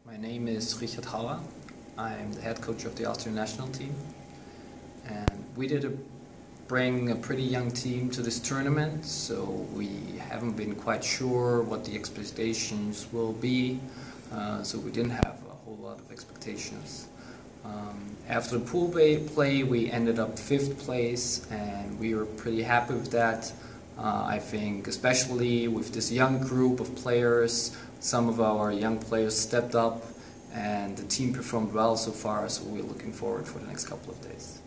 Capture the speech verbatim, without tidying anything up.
My name is Richard Hauer. I'm the head coach of the Austrian national team. And we did a, bring a pretty young team to this tournament, so we haven't been quite sure what the expectations will be. Uh, so we didn't have a whole lot of expectations. Um, after the pool play, we ended up fifth place, and we were pretty happy with that. Uh, I think especially with this young group of players, some of our young players stepped up and the team performed well so far, so we're looking forward for the next couple of days.